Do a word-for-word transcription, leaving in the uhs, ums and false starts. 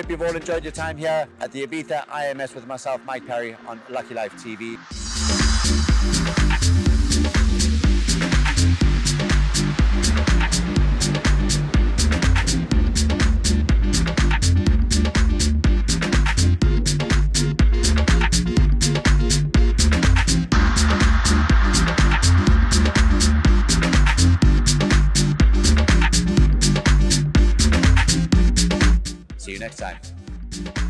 hope you've all enjoyed your time here at the Ibiza I M S with myself, Mike Perry, on Lucky Life T V.